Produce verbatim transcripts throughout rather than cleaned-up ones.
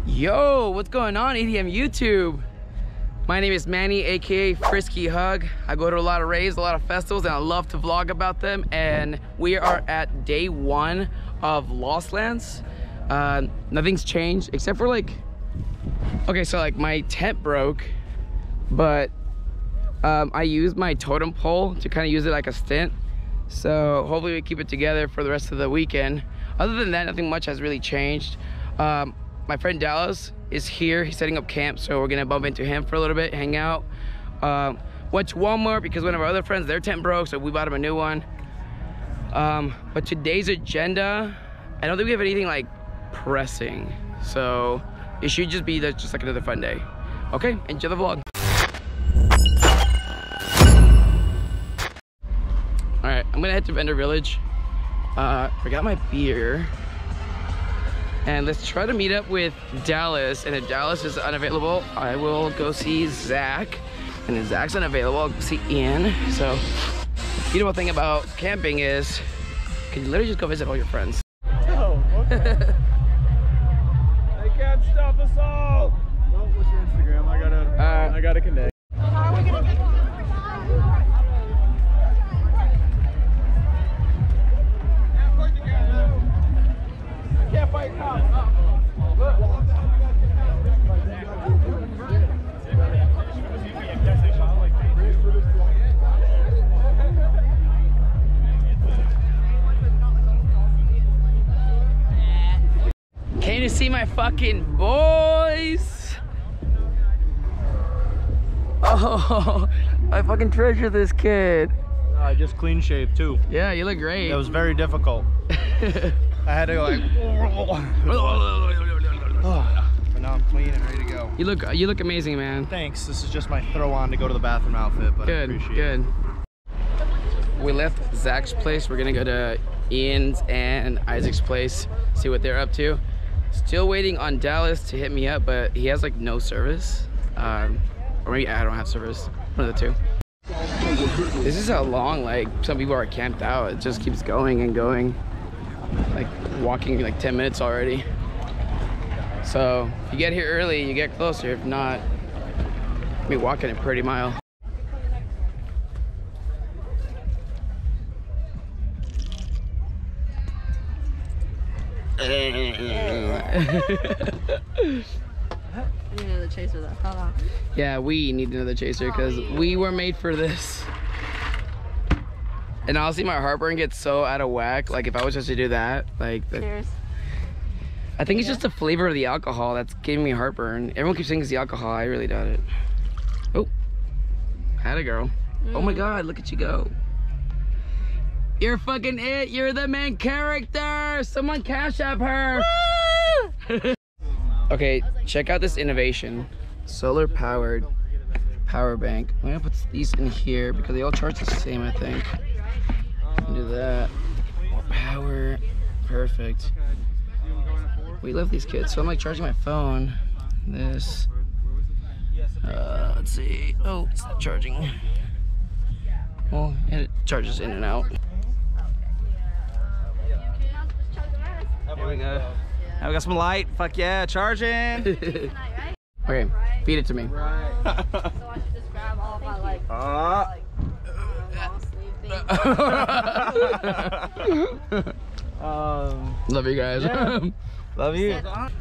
Yo, what's going on, E D M YouTube? My name is Manny, aka Frisky Hug. I go to a lot of raves, a lot of festivals, and I love to vlog about them. And we are at day one of Lost Lands. Uh, nothing's changed except for like, okay, so like my tent broke, but um, I used my totem pole to kind of use it like a stint. So hopefully we keep it together for the rest of the weekend. Other than that, nothing much has really changed. Um, my friend Dallas is here. He's setting up camp, so we're gonna bump into him for a little bit, hang out. Um, went to Walmart because one of our other friends, their tent broke, so we bought him a new one. Um, but today's agenda, I don't think we have anything like pressing, so it should just be that just like another fun day. Okay, enjoy the vlog. All right, I'm gonna head to Vendor Village. Uh, forgot my beer. And let's try to meet up with Dallas. And if Dallas is unavailable, I will go see Zach. And if Zach's unavailable, I'll go see Ian. So, the beautiful thing about camping is you can literally just go visit all your friends. Oh, okay. They can't stop us all. Well, what's your Instagram? I gotta, uh, I gotta connect. How are we gonna get Can't fight now. Came to see my fucking boys. Oh, I fucking treasure this kid. I just clean shaved too. Yeah, you look great. That was very difficult. I had to go like, but now I'm clean and ready to go. You look, you look amazing, man. Thanks. This is just my throw on to go to the bathroom outfit, but Good, I appreciate good. it. We left Zach's place. We're gonna go to Ian's and Isaac's place, see what they're up to. Still waiting on Dallas to hit me up, but he has like no service. Um, or maybe I don't have service. One of the two. This is how long like some people are camped out. It just keeps going and going. Like walking like ten minutes already. So if you get here early, you get closer. If not, you'll be walking a pretty mile. I need another chaser though. Hold on. Yeah, we need another chaser because we were made for this. And honestly, my heartburn gets so out of whack. Like if I was just to do that, like the, Cheers. I think it's just the flavor of the alcohol that's giving me heartburn. Everyone keeps saying it's the alcohol. I really doubt it. Oh, had a girl. Mm. Oh my God, look at you go. You're fucking it. You're the main character. Someone cash app her. Okay, check out this innovation. Solar powered power bank. I'm gonna put these in here because they all charge the same, I think. Do that. More power. Perfect. We love these kids. So I'm like charging my phone. This. Uh, let's see. Oh, it's not charging. Well, it charges in and out. Here we go. Now we got some light. Fuck yeah, charging. Okay, feed it to me. So I should just grab all my like, Uh. like long sleeve things. um, Love you guys. Yeah. Love you.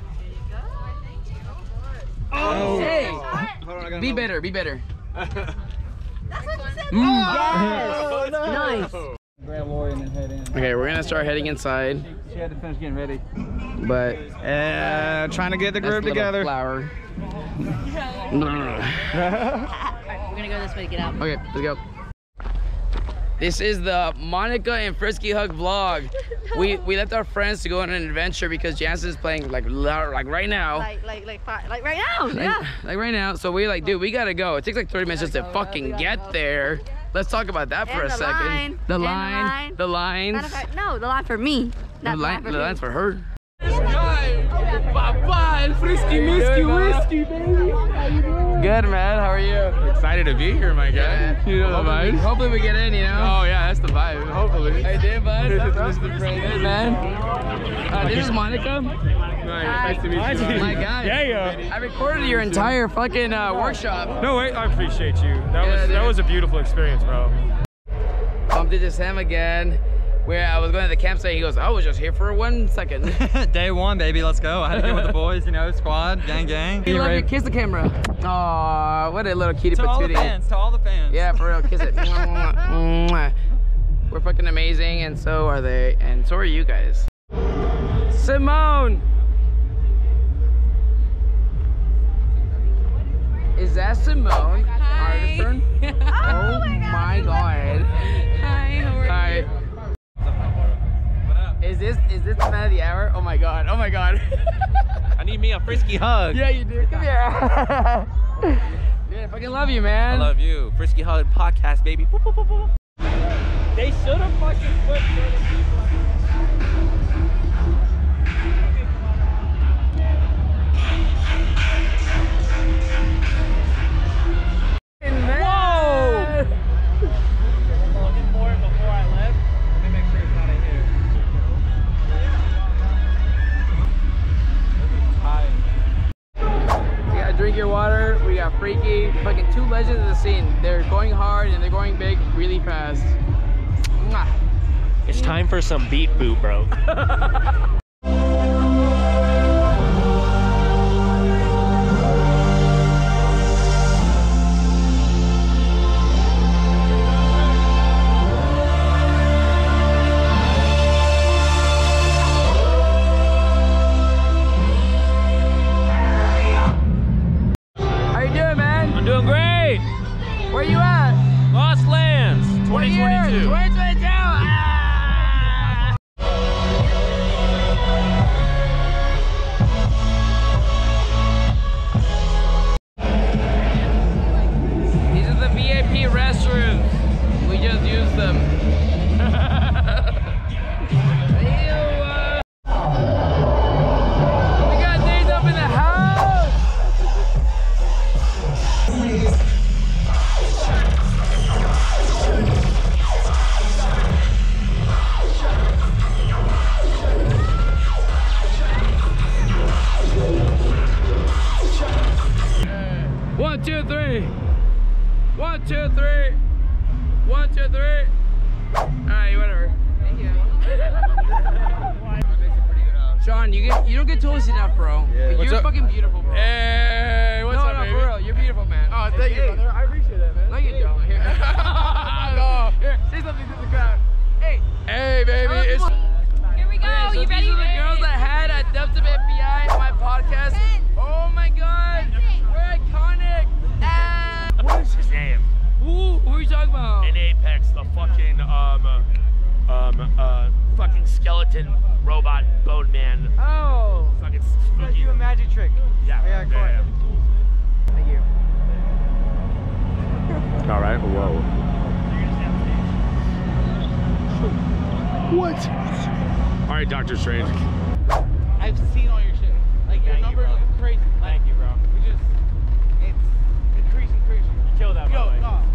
Oh, hey, Hold on, I got be another. better, be better. That's what you said. Mm. Oh, no. Nice. Grab Lori and then head in. Okay, we're gonna start heading inside, She had to finish getting ready. but Uh, trying to get the that's group little together. flower. Alright, we're gonna go this way to get out. Okay, let's go. This is the Monica and Frisky Hug vlog. We we left our friends to go on an adventure because Jansen's playing like loud, like right now. Like, like, like, fi- like right now. Like, Yeah. like right now. So we're like, dude, we gotta go. It takes like thirty minutes just to fucking get there. Let's talk about that for And a the second. line. The And the line. line. The lines. Matter of fact, no, the line for me. The Not line. the The line lines for for her. Papá, el Frisky Whiskey, whiskey, whiskey, baby. How you doing? Good, man. How are you? Excited to be here, my guy. Yeah. You know the Hopefully, vibes. hopefully we get in, you know? Oh yeah, that's the vibe. Hopefully. Hey, dude, bud. This is- What's this is up? the friend. Good, man. Uh, this is Monica. Nice, nice to meet you. My guy. Yeah, yeah. I recorded your entire fucking uh, workshop. No way, I appreciate you. That Yeah, was dude. that was a beautiful experience, bro. Bumped into Sam again, where I was going to the campsite. He goes, I was just here for one second. Day one, baby, let's go. I had to get with the boys, you know, squad, gang, gang. You love you. Kiss the camera. Aw, what a little cutie To all the patootie. fans, to all the fans. Yeah, for real, kiss it. Mwah, mwah, mwah. We're fucking amazing, and so are they, and so are you guys. Simone! Is that Simone? Hi. Artisan? Oh, Oh my God. my god. Hi, how are Hi. you? What up? Is this is this the man of the hour? Oh my god. Oh my god. I need me a Frisky hug. Yeah, you do. Come here. Dude, I fucking love you, man. I love you. Frisky hug podcast, baby. Boop, boop, boop, boop. They should have fucking flipped Whoa! more before I left. Let me make sure it's not in here. We got Drink Your Water, we got Freaky, fucking two legends of the scene. They're going hard and they're going big really fast. Mwah. It's time for some beat boot, bro. How you doing, man? I'm doing great. Where you at? Lost Lands, twenty twenty-two. twenty twenty-two! Ah! These are the V I P restrooms. We just used them. Ew, uh, we got these up in the house. One, two, three. One, two, three. One, two, three. Alright, whatever. Thank you. Sean, you get you don't get told enough, bro. But What's you're up? fucking beautiful, bro. Hey, what's no, up, no, baby? for real, you're beautiful, man. Oh, thank you, Hey. brother. I appreciate that, man. No, you don't. Here. No. Here, say something to the crowd. Hey. Hey, baby. Oh, It's come on. Here we go. Okay, so you ready? these are the girls that had at Dubs of F B I, my podcast. Oh my god, we're iconic. Ah. What is his name? Ooh, who are you talking about? In Apex, the fucking um, uh, um, uh, fucking skeleton robot bone man. Oh, Fucking spooky. a magic trick. Yeah. Yeah, yeah, yeah. thank you. all right. Whoa. What? All right, Doctor Strange. I've seen all your shit. Like, your numbers are crazy. Thank you, bro. We just, it's increasing, increasing. You killed that, by the way. no.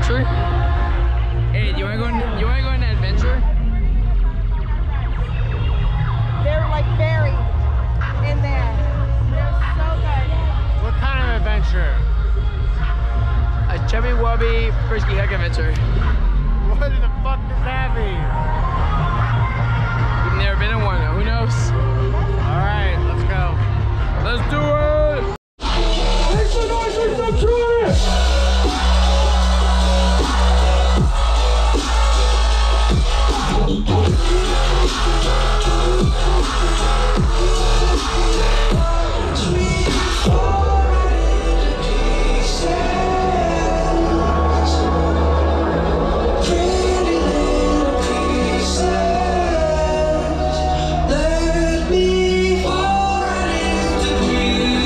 adventure? Hey, do you wanna go? On, you wanna go on an adventure? They're like buried in there. They're so good. What kind of adventure? A chubby wubby frisky hug adventure. What the fuck does that mean? You've never been in one, who knows? Alright, let's go. Let's do it! Make some noise, make some noise! Let me fall into pieces.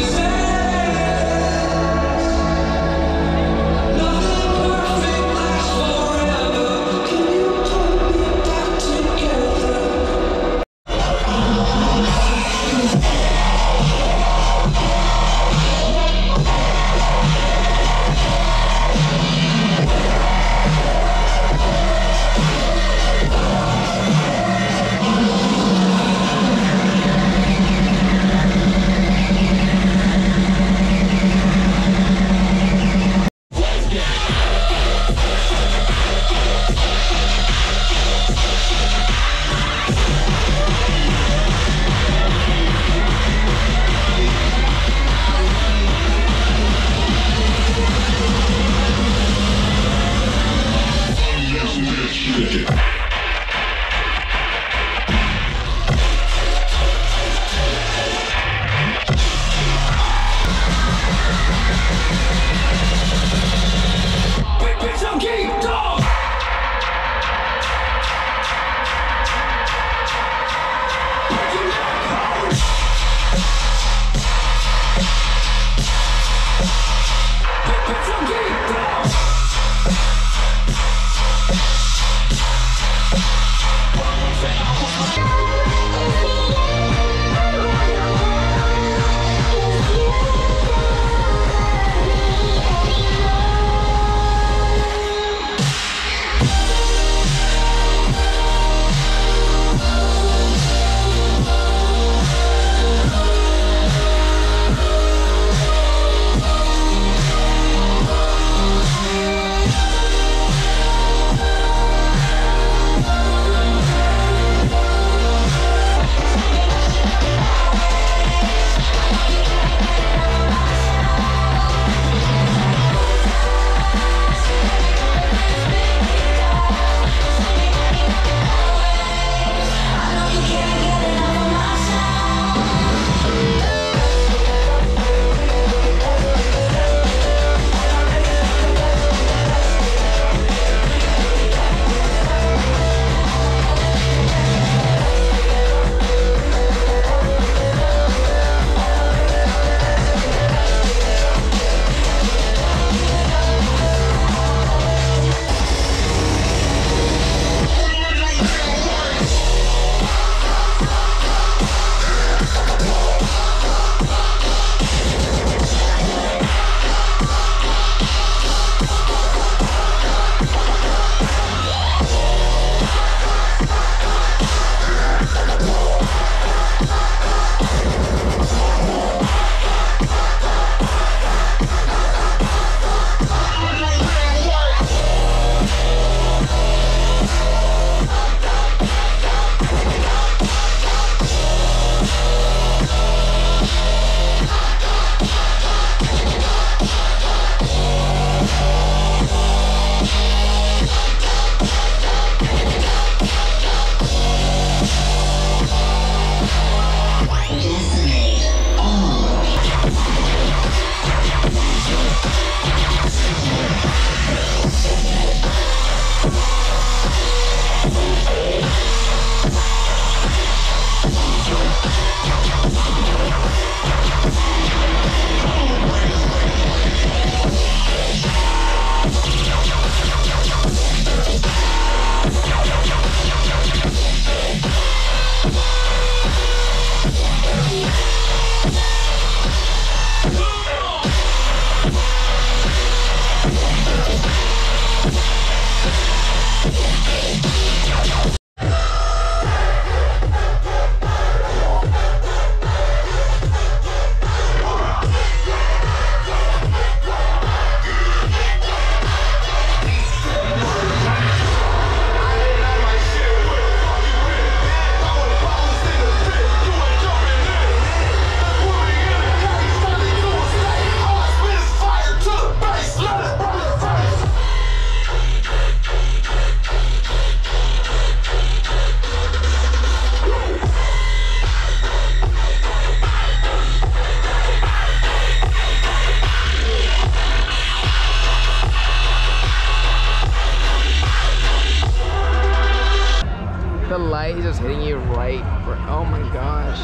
for, oh my gosh.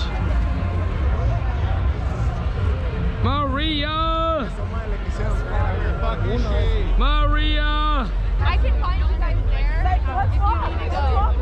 Maria! Maria! I can find you guys there if you need to go.